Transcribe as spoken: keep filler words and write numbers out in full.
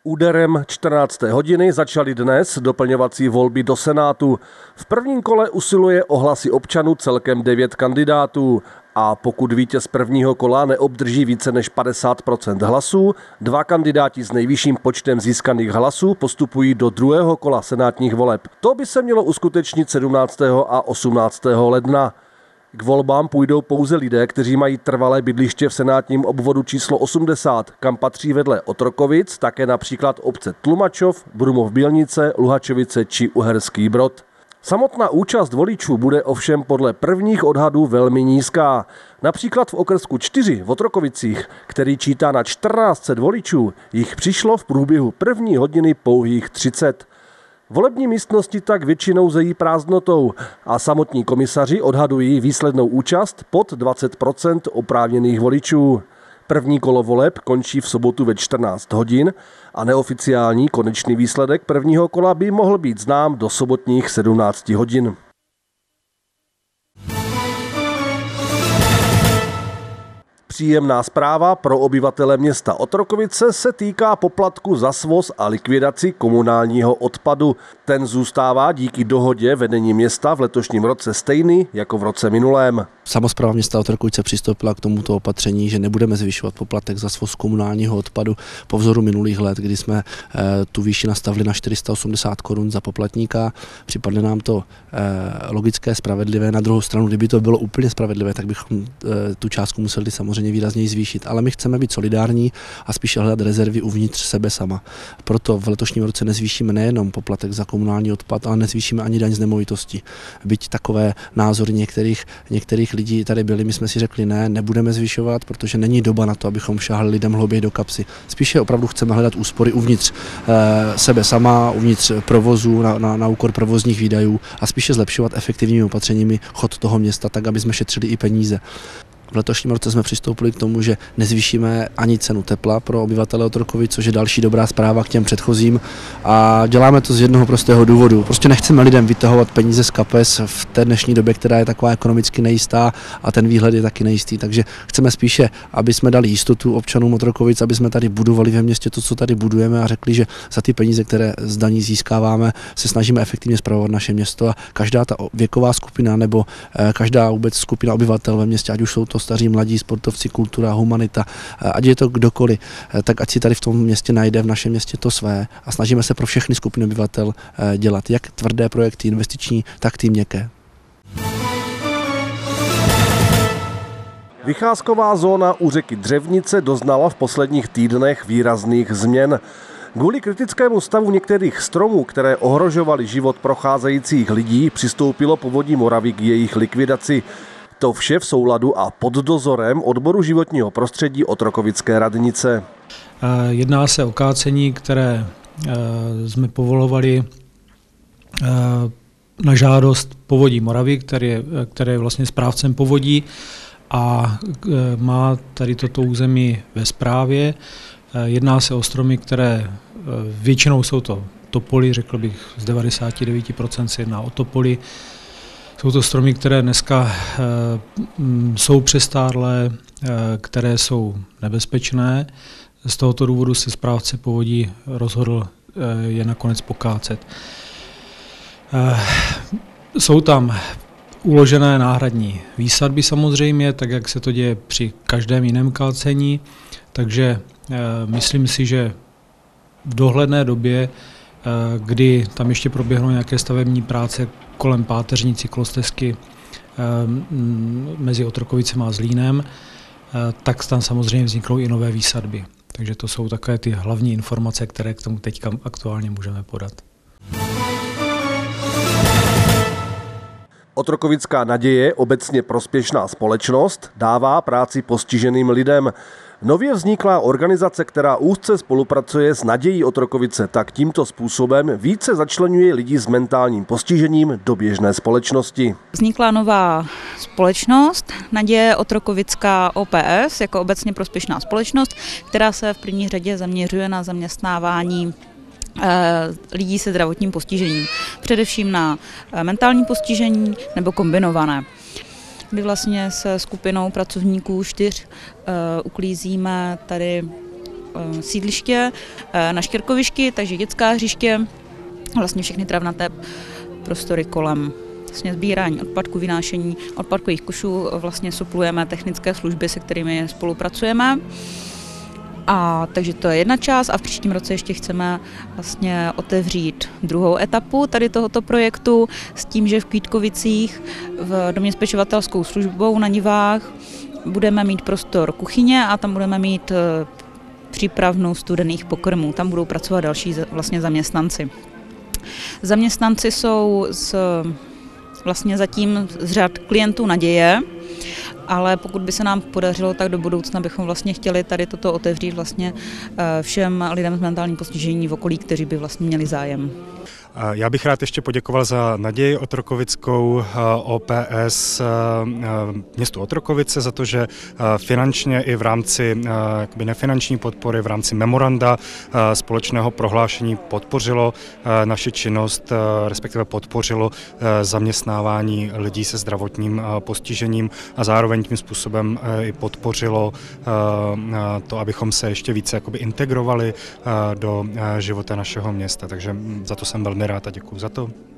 Úderem čtrnácté hodiny začaly dnes doplňovací volby do Senátu. V prvním kole usiluje o hlasy občanů celkem devět kandidátů a pokud vítěz prvního kola neobdrží více než padesát procent hlasů, dva kandidáti s nejvyšším počtem získaných hlasů postupují do druhého kola senátních voleb. To by se mělo uskutečnit sedmnáctého a osmnáctého ledna. K volbám půjdou pouze lidé, kteří mají trvalé bydliště v senátním obvodu číslo osmdesát, kam patří vedle Otrokovic také například obce Tlumačov, Brumov-Bělnice, Luhačovice či Uherský Brod. Samotná účast voličů bude ovšem podle prvních odhadů velmi nízká. Například v okrsku čtyři v Otrokovicích, který čítá na čtrnáct set voličů, jich přišlo v průběhu první hodiny pouhých třicet. Volební místnosti tak většinou zejí prázdnotou a samotní komisaři odhadují výslednou účast pod dvacet procent oprávněných voličů. První kolo voleb končí v sobotu ve čtrnáct hodin a neoficiální konečný výsledek prvního kola by mohl být znám do sobotních sedmnácti hodin. Příjemná zpráva pro obyvatele města Otrokovice se týká poplatku za svoz a likvidaci komunálního odpadu. Ten zůstává díky dohodě vedení města v letošním roce stejný jako v roce minulém. Samospráva města Otrokovice přistoupila k tomuto opatření, že nebudeme zvyšovat poplatek za svoz komunálního odpadu po vzoru minulých let, kdy jsme tu výši nastavili na čtyři sta osmdesát korun za poplatníka. Připadne nám to logické, spravedlivé. Na druhou stranu, kdyby to bylo úplně spravedlivé, tak bychom tu částku museli samozřejmě výrazněji zvýšit. Ale my chceme být solidární a spíše hledat rezervy uvnitř sebe sama. Proto v letošním roce nezvýšíme nejenom poplatek za komunální odpad, ale nezvýšíme ani daň z nemovitosti. Byť takové názory některých, některých lidí tady byli, my jsme si řekli ne, nebudeme zvyšovat, protože není doba na to, abychom šáhli lidem hlouběji do kapsy. Spíše opravdu chceme hledat úspory uvnitř e, sebe sama, uvnitř provozu, na, na, na úkor provozních výdajů a spíše zlepšovat efektivními opatřeními chod toho města, tak aby jsme šetřili i peníze. V letošním roce jsme přistoupili k tomu, že nezvýšíme ani cenu tepla pro obyvatele Otrokovic, což je další dobrá zpráva k těm předchozím. A děláme to z jednoho prostého důvodu. Prostě nechceme lidem vytahovat peníze z kapes v té dnešní době, která je taková ekonomicky nejistá a ten výhled je taky nejistý. Takže chceme spíše, aby jsme dali jistotu občanům Otrokovic, aby jsme tady budovali ve městě to, co tady budujeme a řekli, že za ty peníze, které z daní získáváme, se snažíme efektivně spravovat naše město a každá ta věková skupina nebo každá vůbec skupina obyvatel ve městě, ať už jsou to staří, mladí, sportovci, kultura, humanita, ať je to kdokoliv, tak ať si tady v tom městě najde, v našem městě to své a snažíme se pro všechny skupiny obyvatel dělat jak tvrdé projekty investiční, tak ty měkké. Vycházková zóna u řeky Dřevnice doznala v posledních týdnech výrazných změn. Kvůli kritickému stavu některých stromů, které ohrožovaly život procházejících lidí, přistoupilo Povodí Moravy k jejich likvidaci. To vše v souladu a pod dozorem odboru životního prostředí Otrokovické radnice. Jedná se o kácení, které jsme povolovali na žádost Povodí Moravy, který je, který je vlastně správcem povodí a má tady toto území ve správě. Jedná se o stromy, které většinou jsou to topoly, řekl bych z devadesát devět procent se jedná o topoly. Jsou to stromy, které dneska e, jsou přestárlé, e, které jsou nebezpečné. Z tohoto důvodu se správce povodí rozhodl e, je nakonec pokácet. E, jsou tam uložené náhradní výsadby samozřejmě, tak jak se to děje při každém jiném kácení, takže e, myslím si, že v dohledné době, kdy tam ještě proběhnou nějaké stavební práce kolem páteřní cyklostezky mezi Otrokovicem a Zlínem, tak tam samozřejmě vzniknou i nové výsadby. Takže to jsou takové ty hlavní informace, které k tomu teďka aktuálně můžeme podat. Otrokovická naděje, obecně prospěšná společnost, dává práci postiženým lidem. Nově vzniklá organizace, která úzce spolupracuje s Nadějí Otrokovice, tak tímto způsobem více začleňuje lidi s mentálním postižením do běžné společnosti. Vznikla nová společnost, Naděje Otrokovická O P S, jako obecně prospěšná společnost, která se v první řadě zaměřuje na zaměstnávání lidí se zdravotním postižením. Především na mentální postižení nebo kombinované. Kdy vlastně se skupinou pracovníků čtyř uh, uklízíme tady sídliště na Štěrkovišti, takže dětská hřiště, vlastně všechny travnaté prostory kolem. Vlastně sbírání odpadků, vynášení odpadkových košů, vlastně suplujeme technické služby, se kterými spolupracujeme. A takže to je jedna část a v příštím roce ještě chceme vlastně otevřít druhou etapu tady tohoto projektu s tím, že v Kvítkovicích v domě s pečovatelskou službou na Nivách budeme mít prostor kuchyně a tam budeme mít přípravnu studených pokrmů. Tam budou pracovat další vlastně zaměstnanci. Zaměstnanci jsou z, vlastně zatím z řad klientů Naděje, ale pokud by se nám podařilo, tak do budoucna bychom vlastně chtěli tady toto otevřít vlastně všem lidem s mentálním postižením v okolí, kteří by vlastně měli zájem. Já bych rád ještě poděkoval za Naději Otrokovickou, O P S, městu Otrokovice za to, že finančně i v rámci jakoby nefinanční podpory, v rámci memoranda společného prohlášení podpořilo naši činnost, respektive podpořilo zaměstnávání lidí se zdravotním postižením a zároveň tím způsobem i podpořilo to, abychom se ještě více jakoby integrovali do života našeho města. Takže za to jsem velmi rád a děkuji za to.